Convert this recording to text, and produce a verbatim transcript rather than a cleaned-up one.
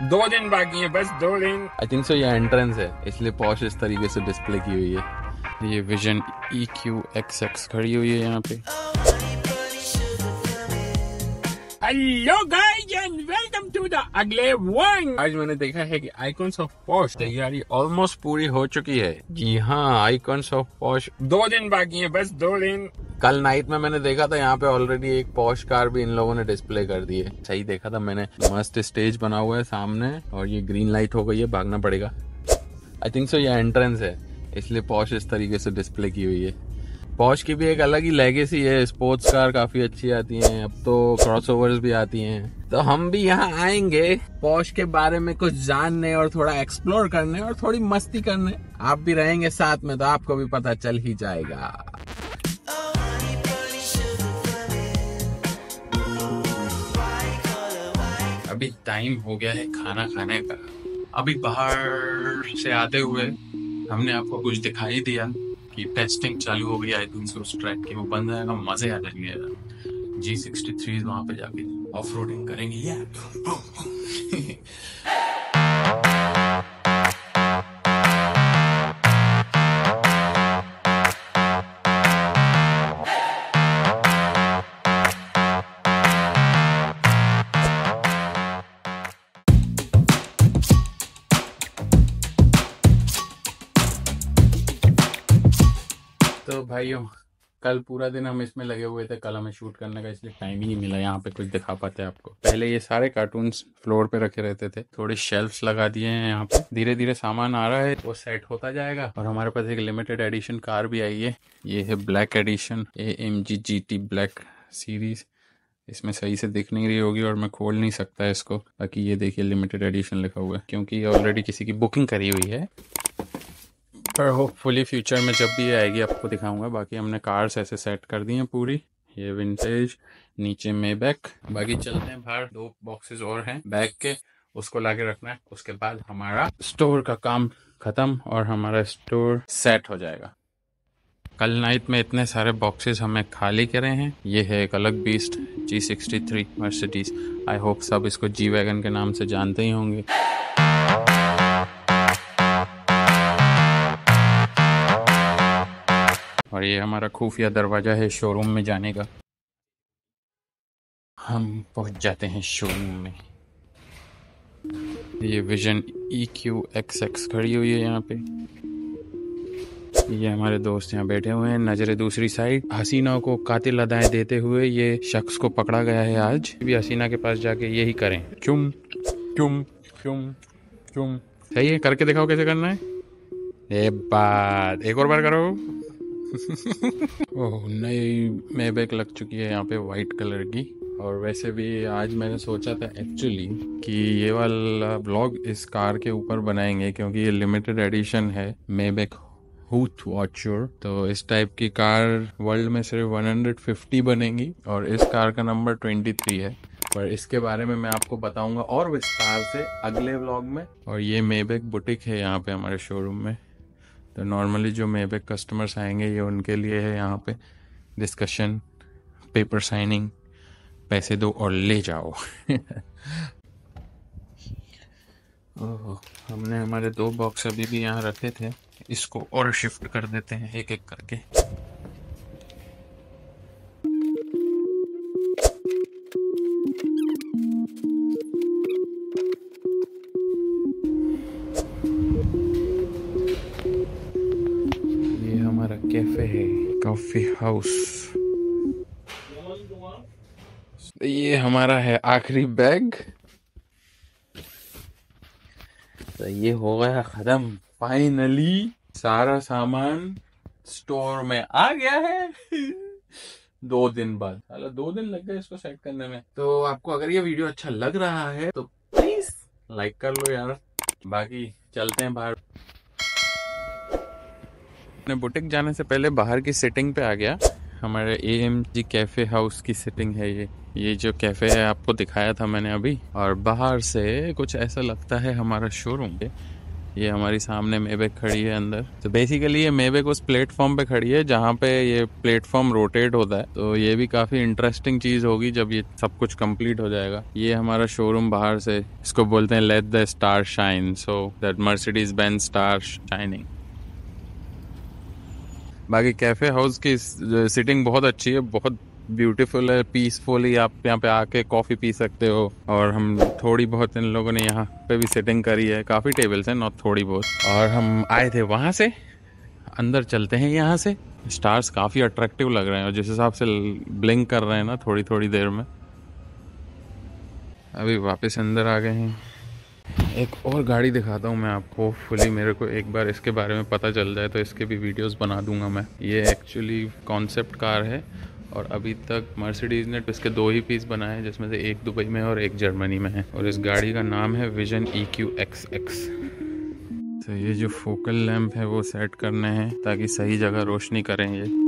दो दिन बाकी है, बस दो दिन। आई थिंक सो ये एंट्रेंस है, इसलिए पॉश इस तरीके से डिस्प्ले की हुई है। ये vision E Q X X खड़ी हुई है यहाँ पे। Hello guys and welcome to the अगले वन। आज मैंने देखा है कि आइकॉन्स ऑफ पॉश तैयारी ऑलमोस्ट पूरी हो चुकी है। जी हाँ, आइकॉन्स ऑफ पॉश दो दिन बाकी है, बस दो दिन। कल नाइट में मैंने देखा था यहाँ पे ऑलरेडी एक पॉश कार भी इन लोगों ने डिस्प्ले कर दी है। सही देखा था मैंने। मस्त स्टेज बना हुआ है सामने और ये ग्रीन लाइट हो गई है, भागना पड़ेगा। आई थिंक सो ये एंट्रेंस है, इसलिए पॉश इस तरीके से डिस्प्ले की हुई है। पॉश की भी एक अलग ही लेगेसी है, स्पोर्ट्स कार काफी अच्छी आती हैं, अब तो क्रॉसओवर्स भी आती हैं। तो हम भी यहाँ आएंगे पॉश के बारे में कुछ जानने और थोड़ा एक्सप्लोर करने और थोड़ी मस्ती करने। आप भी रहेंगे साथ में तो आपको भी पता चल ही जाएगा। अभी टाइम हो गया है खाना खाने का। अभी बाहर से आते हुए हमने आपको कुछ दिखाई दिया कि टेस्टिंग चालू हो गई। आई थिंक सो उस ट्रैक की वो बंद है, मजे आ जाएंगे। जी सिक्सटी थ्री वहां पे जाके ऑफ रोडिंग करेंगे यार। तो भाइयों, कल पूरा दिन हम इसमें लगे हुए थे, कल हमें शूट करने का इसलिए टाइम ही नहीं मिला यहाँ पे कुछ दिखा पाते आपको। पहले ये सारे कार्टून्स फ्लोर पे रखे रहते थे, थोड़े शेल्फ्स लगा दिए हैं यहाँ पे। धीरे धीरे सामान आ रहा है, वो सेट होता जाएगा। और हमारे पास एक लिमिटेड एडिशन कार भी आई है, ये है black edition A M G G T black series. इसमें सही से दिख नहीं रही होगी और मैं खोल नहीं सकता इसको, बाकी ये देखिए लिमिटेड एडिशन लिखा हुआ है क्योंकि ये ऑलरेडी किसी की बुकिंग करी हुई है। पर होपफुली फ्यूचर में जब भी ये आएगी आपको दिखाऊंगा। बाकी हमने कार्स ऐसे सेट कर दी हैं पूरी। ये विंटेज, नीचे मेबैक। बाकी चलते हैं बाहर, दो बॉक्सेस और हैं बैग के, उसको लाके रखना है। उसके बाद हमारा स्टोर का काम खत्म और हमारा स्टोर सेट हो जाएगा। कल नाइट में इतने सारे बॉक्सेस हमें खाली करे हैं। ये है एक अलग beast, G sixty three Mercedes. I hope सब इसको जी वैगन के नाम से जानते ही होंगे। और ये हमारा खुफिया दरवाजा है शोरूम में जाने का। हम पहुंच जाते हैं शोरूम में। ये vision E Q X X खड़ी हुई है यहाँ पे। ये हमारे दोस्त यहाँ बैठे हुए हैं, नजरें दूसरी साइड। हसीना को कातिल अदाएं देते हुए ये शख्स को पकड़ा गया है। आज भी हसीना के पास जाके यही करें, चुम चुम चुम चुम। सही है, करके दिखाओ कैसे करना है। एक बार, एक और बार करो। ओह, नई मेबैक लग चुकी है यहाँ पे वाइट कलर की। और वैसे भी आज मैंने सोचा था एक्चुअली कि ये वाला ब्लॉग इस कार के ऊपर बनाएंगे क्योंकि ये लिमिटेड एडिशन है मेबैक हूथ वॉचर। तो इस टाइप की कार वर्ल्ड में सिर्फ एक सौ पचास बनेंगी और इस कार का नंबर तेईस है। पर इसके बारे में मैं आपको बताऊंगा और विस्तार से अगले व्लॉग में। और ये मेबैक बुटीक है यहाँ पे हमारे शोरूम में। तो नॉर्मली जो मेबैक कस्टमर्स आएंगे ये उनके लिए है यहाँ पे डिस्कशन, पेपर साइनिंग, पैसे दो और ले जाओ। ओह, हमने हमारे दो बॉक्स अभी भी यहाँ रखे थे, इसको और शिफ्ट कर देते हैं एक एक करके। ये हमारा कैफे है, कॉफी हाउस। ये हमारा है आखिरी बैग। तो ये हो गया खत्म फाइनली, सारा सामान स्टोर में आ गया है। दो दिन बाद, साला दो दिन लग गए इसको सेट करने में। तो आपको अगर ये वीडियो अच्छा लग रहा है तो प्लीज लाइक कर लो यार। बाकी चलते हैं बाहर। मैं बुटीक जाने से पहले बाहर की सेटिंग पे आ गया। हमारे A M G cafe house की सेटिंग है ये। ये जो कैफे है आपको दिखाया था मैंने अभी। और बाहर से कुछ ऐसा लगता है हमारा शोरूम पे। ये हमारी सामने मेबेक खड़ी है अंदर। तो बेसिकली ये मेबेक उस प्लेटफॉर्म पे खड़ी है जहाँ पे ये प्लेटफॉर्म रोटेट होता है। तो ये भी काफ़ी इंटरेस्टिंग चीज़ होगी जब ये सब कुछ कंप्लीट हो जाएगा। ये हमारा शोरूम बाहर से, इसको बोलते हैं let the star shine, so that Mercedes Benz star shining. बाकी कैफ़े हाउस की सिटिंग बहुत अच्छी है, बहुत ब्यूटीफुल है, पीसफुली आप यहाँ पे आके कॉफ़ी पी सकते हो। और हम थोड़ी बहुत इन लोगों ने यहाँ पे भी सिटिंग करी है, काफ़ी टेबल्स हैं, नॉट थोड़ी बहुत। और हम आए थे वहाँ से, अंदर चलते हैं यहाँ से। स्टार्स काफ़ी अट्रैक्टिव लग रहे हैं और जिस हिसाब से ब्लिंक कर रहे हैं ना थोड़ी थोड़ी देर में। अभी वापस अंदर आ गए हैं। एक और गाड़ी दिखाता हूँ मैं आपको। फुली मेरे को एक बार इसके बारे में पता चल जाए तो इसके भी वीडियोस बना दूंगा मैं। ये एक्चुअली कॉन्सेप्ट कार है और अभी तक मर्सिडीज़ ने इसके दो ही पीस बनाए हैं, जिसमें से एक दुबई में और एक जर्मनी में है। और इस गाड़ी का नाम है vision E Q X X. तो ये जो फोकल लैंप है वो सेट करने हैं ताकि सही जगह रोशनी करें ये।